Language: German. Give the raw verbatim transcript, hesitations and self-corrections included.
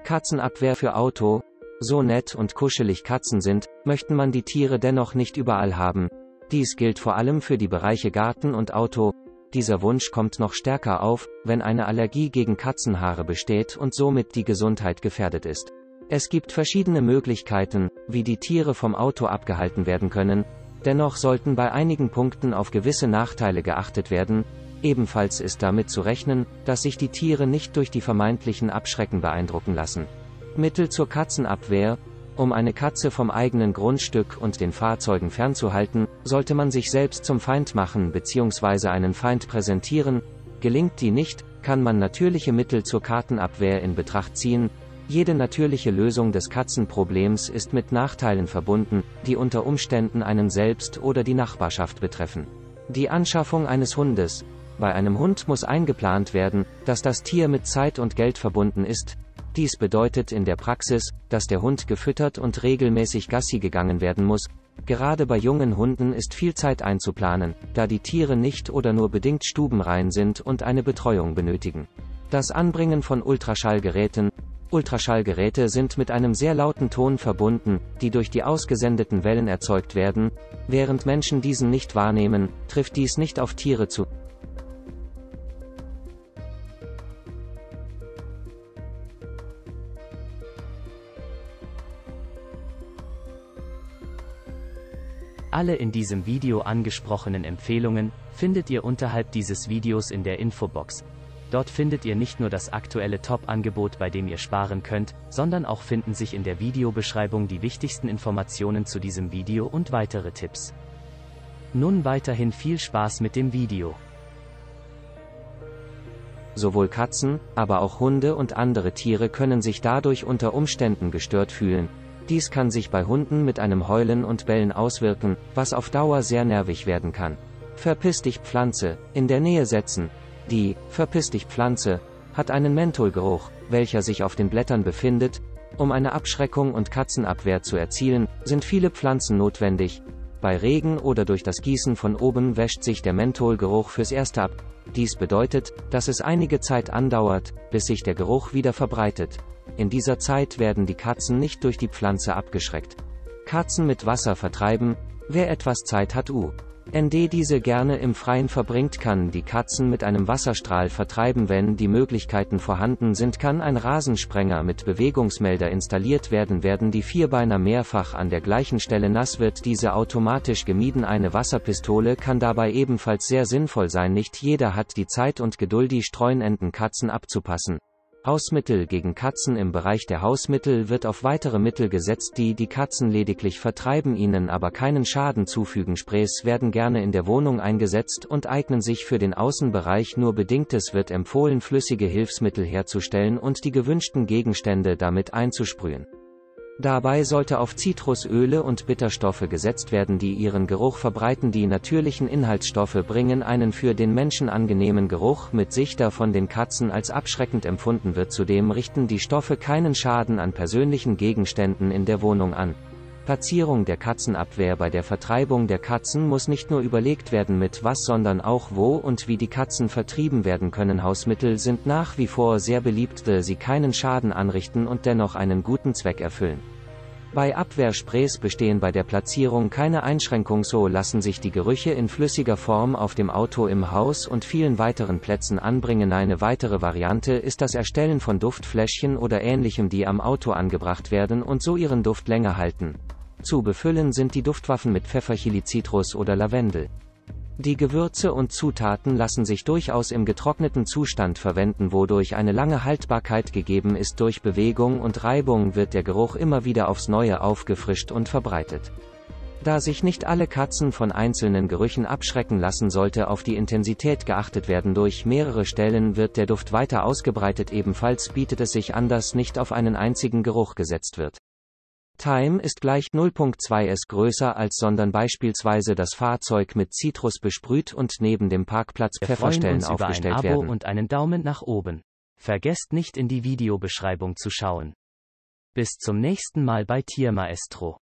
Katzenabwehr für Auto. So nett und kuschelig Katzen sind, möchten man die Tiere dennoch nicht überall haben. Dies gilt vor allem für die Bereiche Garten und Auto. Dieser Wunsch kommt noch stärker auf, wenn eine Allergie gegen Katzenhaare besteht und somit die Gesundheit gefährdet ist. Es gibt verschiedene Möglichkeiten, wie die Tiere vom Auto abgehalten werden können. Dennoch sollten bei einigen Punkten auf gewisse Nachteile geachtet werden. Ebenfalls ist damit zu rechnen, dass sich die Tiere nicht durch die vermeintlichen Abschrecken beeindrucken lassen. Mittel zur Katzenabwehr. Um eine Katze vom eigenen Grundstück und den Fahrzeugen fernzuhalten, sollte man sich selbst zum Feind machen bzw. einen Feind präsentieren. Gelingt die nicht, kann man natürliche Mittel zur Katzenabwehr in Betracht ziehen. Jede natürliche Lösung des Katzenproblems ist mit Nachteilen verbunden, die unter Umständen einen selbst oder die Nachbarschaft betreffen. Die Anschaffung eines Hundes. Bei einem Hund muss eingeplant werden, dass das Tier mit Zeit und Geld verbunden ist. Dies bedeutet in der Praxis, dass der Hund gefüttert und regelmäßig Gassi gegangen werden muss. Gerade bei jungen Hunden ist viel Zeit einzuplanen, da die Tiere nicht oder nur bedingt stubenrein sind und eine Betreuung benötigen. Das Anbringen von Ultraschallgeräten. Ultraschallgeräte sind mit einem sehr lauten Ton verbunden, die durch die ausgesendeten Wellen erzeugt werden. Während Menschen diesen nicht wahrnehmen, trifft dies nicht auf Tiere zu. Alle in diesem Video angesprochenen Empfehlungen findet ihr unterhalb dieses Videos in der Infobox. Dort findet ihr nicht nur das aktuelle Top-Angebot, bei dem ihr sparen könnt, sondern auch finden sich in der Videobeschreibung die wichtigsten Informationen zu diesem Video und weitere Tipps. Nun weiterhin viel Spaß mit dem Video. Sowohl Katzen, aber auch Hunde und andere Tiere können sich dadurch unter Umständen gestört fühlen. Dies kann sich bei Hunden mit einem Heulen und Bellen auswirken, was auf Dauer sehr nervig werden kann. Verpiss dich Pflanze, in der Nähe setzen. Die Verpiss dich Pflanze hat einen Mentholgeruch, welcher sich auf den Blättern befindet. Um eine Abschreckung und Katzenabwehr zu erzielen, sind viele Pflanzen notwendig. Bei Regen oder durch das Gießen von oben wäscht sich der Mentholgeruch fürs Erste ab. Dies bedeutet, dass es einige Zeit andauert, bis sich der Geruch wieder verbreitet. In dieser Zeit werden die Katzen nicht durch die Pflanze abgeschreckt. Katzen mit Wasser vertreiben. Wer etwas Zeit hat u. N D diese gerne im Freien verbringt, kann die Katzen mit einem Wasserstrahl vertreiben. Wenn die Möglichkeiten vorhanden sind, kann ein Rasensprenger mit Bewegungsmelder installiert werden. Werden die Vierbeiner mehrfach an der gleichen Stelle nass, wird diese automatisch gemieden. Eine Wasserpistole kann dabei ebenfalls sehr sinnvoll sein. Nicht jeder hat die Zeit und Geduld, die streunenden Katzen abzupassen. Hausmittel gegen Katzen. Im Bereich der Hausmittel wird auf weitere Mittel gesetzt, die die Katzen lediglich vertreiben, ihnen aber keinen Schaden zufügen. Sprays werden gerne in der Wohnung eingesetzt und eignen sich für den Außenbereich nur bedingt. Es wird empfohlen, flüssige Hilfsmittel herzustellen und die gewünschten Gegenstände damit einzusprühen. Dabei sollte auf Zitrusöle und Bitterstoffe gesetzt werden, die ihren Geruch verbreiten. Die natürlichen Inhaltsstoffe bringen einen für den Menschen angenehmen Geruch mit sich, der von den Katzen als abschreckend empfunden wird. Zudem richten die Stoffe keinen Schaden an persönlichen Gegenständen in der Wohnung an. Platzierung der Katzenabwehr. Bei der Vertreibung der Katzen muss nicht nur überlegt werden, mit was, sondern auch wo und wie die Katzen vertrieben werden können. Hausmittel sind nach wie vor sehr beliebt, da sie keinen Schaden anrichten und dennoch einen guten Zweck erfüllen. Bei Abwehrsprays bestehen bei der Platzierung keine Einschränkungen, so lassen sich die Gerüche in flüssiger Form auf dem Auto, im Haus und vielen weiteren Plätzen anbringen. Eine weitere Variante ist das Erstellen von Duftfläschchen oder Ähnlichem, die am Auto angebracht werden und so ihren Duft länger halten. Zu befüllen sind die Duftwaffen mit Pfeffer, Chili, Zitrus oder Lavendel. Die Gewürze und Zutaten lassen sich durchaus im getrockneten Zustand verwenden, wodurch eine lange Haltbarkeit gegeben ist. Durch Bewegung und Reibung wird der Geruch immer wieder aufs Neue aufgefrischt und verbreitet. Da sich nicht alle Katzen von einzelnen Gerüchen abschrecken lassen, sollte auf die Intensität geachtet werden. Durch mehrere Stellen wird der Duft weiter ausgebreitet. Ebenfalls bietet es sich an, dass nicht auf einen einzigen Geruch gesetzt wird. Time ist gleich null Komma zwei s größer als, sondern beispielsweise das Fahrzeug mit Zitrus besprüht und neben dem Parkplatz Pfefferstellen aufgestellt werden. Wir freuen uns über ein Abo und einen Daumen nach oben. Vergesst nicht, in die Videobeschreibung zu schauen. Bis zum nächsten Mal bei Tiermaestro.